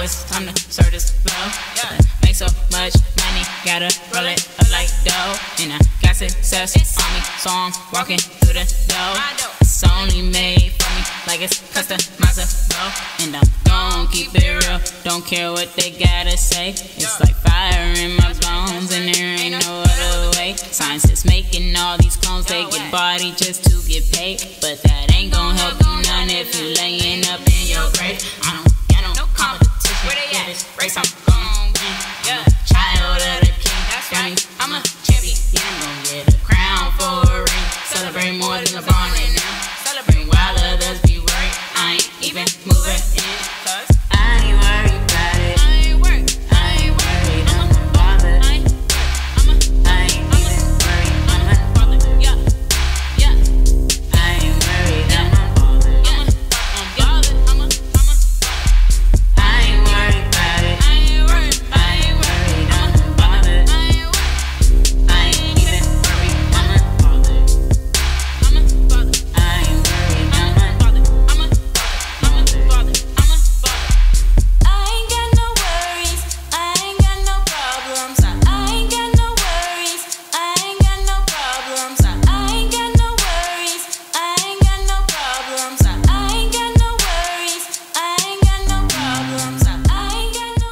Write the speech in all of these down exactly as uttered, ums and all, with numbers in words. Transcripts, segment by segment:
it's time to serve this flow. Make so much money, gotta roll it up like dough. And I got success on me, so I'm walking through the door. It's only made for me, like it's customizable. And I'm gon' keep it real, don't care what they gotta say. It's like fire in my bones, and there ain't no other way. Science is making all these clones, they get body just to get paid. But that ain't gon' help you none if you laying up in your grave. I don't get no competition, in this race I'm gon' win. I'm a child of the king, Johnny, I'm a champion. I'm gon' get a crown for a ring, celebrate more than LeBron and them. Celebrate while others be worried, I ain't even moving in. Cause I ain't worried about it, I ain't worried, I ain't worried, I'm not bothered. I ain't even worried, I'm not bothered. Yeah, yeah. I ain't worried, I'm not bothered. I'm bothered, I'm a, I'm a. I ain't worried about it, I ain't worried, I ain't worried, I'm not bothered. I ain't worried, I ain't even worried, I'm not bothered. I'm not bothered. I ain't worried, I'm not bothered. I'm not bothered, I'm not bothered. I ain't got no worries, I ain't got no problems. I ain't got no worries, I ain't got no problems. I ain't got no worries, I ain't got no problems. I ain't got no worries, I ain't got no problems. I ain't got no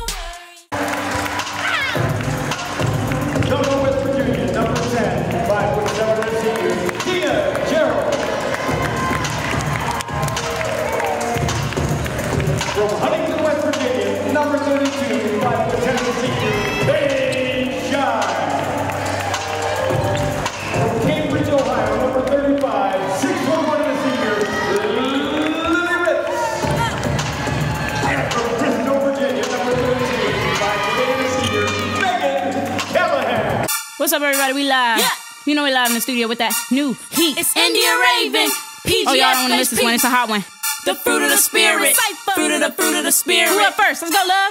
worries. Come West Virginia, number ten, five foot seven receiver, Tia Gerald. From Huntington, West Virginia, number thirty-two, five foot ten receiver, Paige Shine. From Cambridge, Ohio, number thirty-five, six foot one receiver, Lily Ritz. And from Bristol, Virginia, number thirteen, five foot eight receiver, Megan Callahan. What's up, everybody? We live. Yeah. You know we live in the studio with that new heat. It's India Raven, P G F Oh, y'all don't want to miss this one. It's a hot one. the fruit of the spirit, fruit of the fruit of the spirit. Who up first? Let's go, love.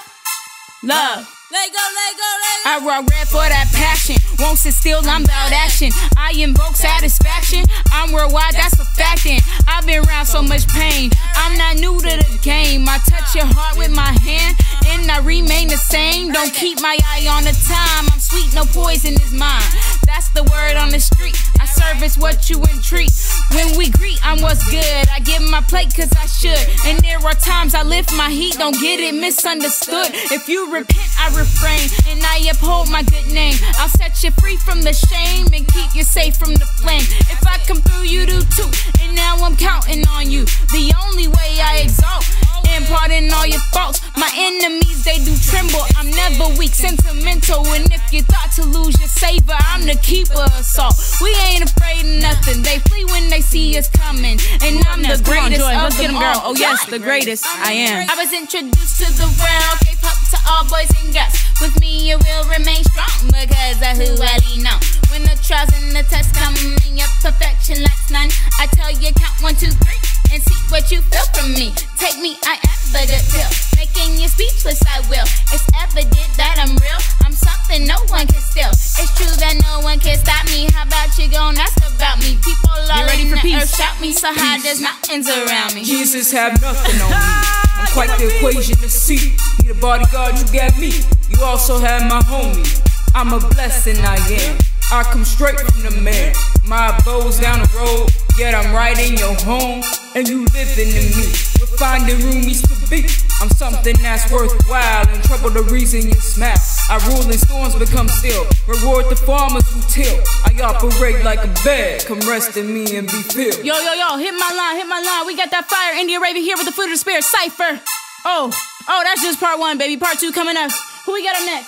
Love. Let go, let go, let go. I rock red for that passion. Won't sit still, I'm about action. I invoke satisfaction. I'm worldwide, that's a fact. And I've been around so much pain. I'm not new to the game. I touch your heart with my hand, and I remain the same. Don't keep my eye on the time. I'm sweet, no poison is mine. That's the word on the street. I service what you entreat. When we greet, I'm what's good. I give my plate cause I should. And there are times I lift my heat. Don't get it misunderstood. If you repent, I refrain, and I uphold my good name. I'll set you free from the shame and keep you safe from the flame. If I come through, you do too. And now I'm counting on you. The only way I exalt and pardon all your faults. My enemies, they do tremble. I'm never weak, sentimental. And if you thought to lose your savor, I'm the keeper of salt. We ain't afraid of nothing. They flee when they see us coming. And I'm the greatest of Let's get them them, girl. all. Oh, yes, the greatest. I am. I was introduced to the world, gave up to all boys and girls. With me, you will remain strong because of who I lean on. When the trials and the tests come in, your perfection lacks none. I tell you, count one, two, three, and see what you feel from me. Take me, I am the good pill. Making you speechless, I will. It's evident that I'm real. I'm something no one can steal. It's true that no one can stop me. How about you gon' ask about me? People all ready in for the peace? earth shout me so high there's mountains around me. Jesus have nothing on me. I'm quite the equation to see. Need a bodyguard, you got me. You also have my homie. I'm a blessing, I am. I come straight from the man. My abode's down the road, yet I'm right in your home, and you living in me. We're finding roomies to be. I'm something that's worthwhile, and trouble the reason you smile. I rule and storms become still. Reward the farmers who till. I operate like a bed. Come rest in me and be filled. Yo, yo, yo, hit my line, hit my line. We got that fire. India Raven here with the Fruit of the Spirit Cypher. Oh, oh, that's just part one, baby. Part two coming up. Who we got up next?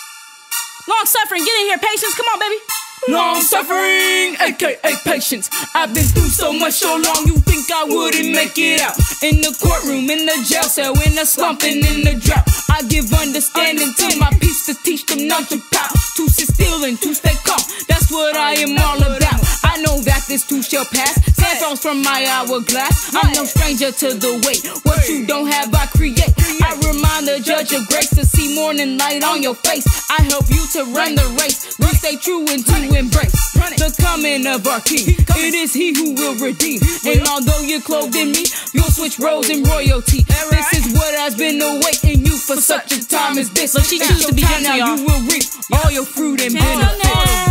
Long suffering, get in here. Patience, come on, baby. Long suffering, aka patience. I've been through so much so long, you think I wouldn't make it out. In the courtroom, in the jail cell, in the slump and in the drought. I give understanding to my peace to teach them not to pout. To sit still and to stay calm, that's what I am all about. I know that this too shall pass. Sand falls from my hourglass. I'm no stranger to the weight. What you don't have, I create. I remind behind the judge of grace to see morning light on your face. I help you to run the race. We stay true and to embrace the coming of our King. It is He who will redeem. And although you're clothed in me, you'll switch roles in royalty. This is what has been awaiting you for such a time as this. Look, she chooses to be gentle, now. y'all. You will reap all your fruit and benefit.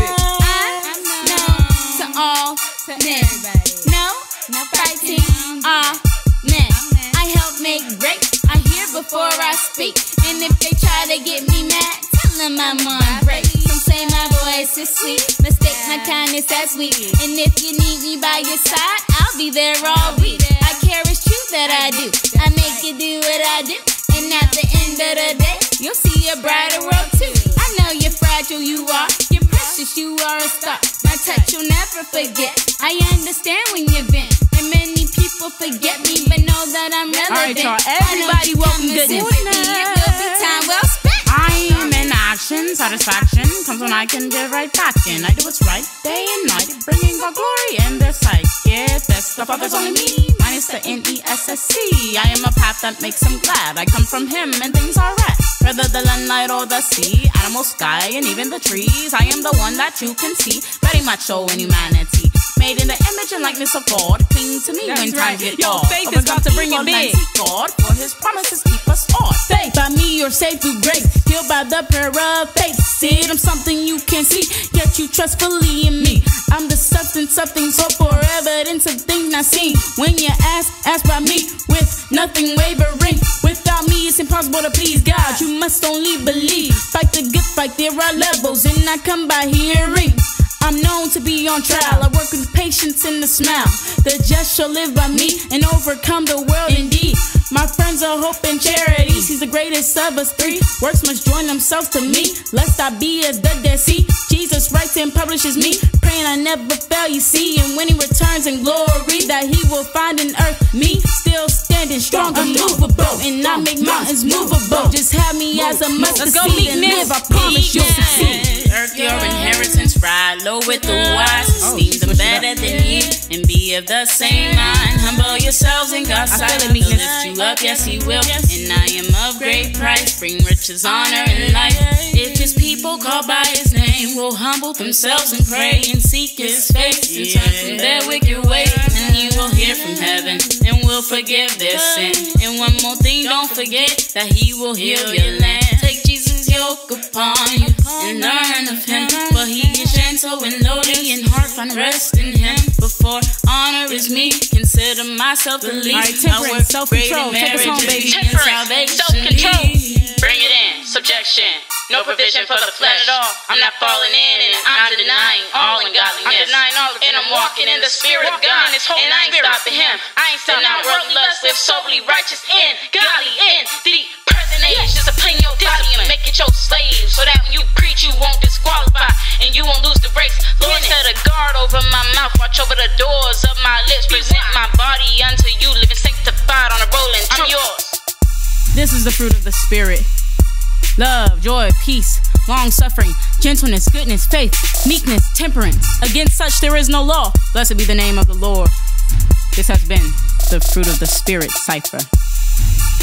I know to all men. No, no fighting. Ah, men. I help make great. I hear before I speak. And if they try to get me mad, tell them I'm on break. Some say my voice is sweet, mistake my kindness as sweet. And if you need me by your side, I'll be there all week. I care, it's true that I do. I make you do what I do. And at the end of the day, you'll see a brighter world too. I know you're fragile, you are. You're precious, you are a star. My touch you'll never forget. I understand when you vent. And many people forget me, but know that I'm relevant. All right, y'all. Everybody, welcome goodness. It will be time well spent. I am in action. Satisfaction comes when I can get right back in. I do what's right day and night, bringing God glory in their sight. Yeah, that's the Father's only me, minus the N E S S C. I am a path that makes Him glad. I come from Him and things are right. Whether the land, night, or the sea, animal, sky, and even the trees, I am the one that you can see, very much so in humanity. Made in the image and likeness of God, cling to me That's when right. times get Yo, hard. faith is about to bring it big. God, for His promises keep us on. Faith by me, you're saved through grace. Healed by the prayer of faith. See it, I'm something you can see, yet you trust fully in me. I'm the substance of things hoped for, evidence of things not seen. When you ask, ask by me, with nothing wavering. Without me, it's impossible to please God. You must only believe. Fight the good fight, there are levels, and I come by hearing. I'm known to be on trial. I work with patience and a smile. The just shall live by me and overcome the world indeed. My friends are hope and charity. He's the greatest of us three. Works must join themselves to me, lest I be as the Dead Sea. Jesus writes and publishes me, praying I never fail, you see. And when He returns in glory, that He will find in earth me still standing strong, unmovable. And I make mountains movable. Just have me as a mustard seed and live, I promise you'll succeed. Earth your inheritance, ride low with the wise, esteem them better than ye, and be of the same mind. Humble yourselves in God's sight, He'll lift you up, yes He will. And I am of great price, bring riches, honor, and life. If His people call by His name, will humble themselves and pray and seek His face and turn from their wicked ways, and He will hear from heaven and will forgive their sin. And one more thing, don't forget that He will heal your land. Take Jesus' yoke upon you and learn of Him, for He is gentle and lowly in heart, find rest in Him. Before honor is me, consider myself the least. All right, temperance, self-control, take us home, baby. Temperance, self-control, bring it in, subjection. No provision for the flesh at all. I'm not falling in, and I'm denying all ungodliness. I'm denying all of it, and I'm walking in the Spirit of God. And I ain't stopping Him. I ain't stopping out worldly lust, live soberly, righteous, and godly in the present age. Discipline your body and make it your slave, so that when you preach, you won't disqualify and you won't lose the race. Lord, set a guard over my mouth, watch over the doors of my lips. Present my body unto you, living sanctified on a rolling. I'm yours. This is the fruit of the Spirit. Love, joy, peace, long-suffering, gentleness, goodness, faith, meekness, temperance. Against such there is no law. Blessed be the name of the Lord. This has been the Fruit of the Spirit Cipher.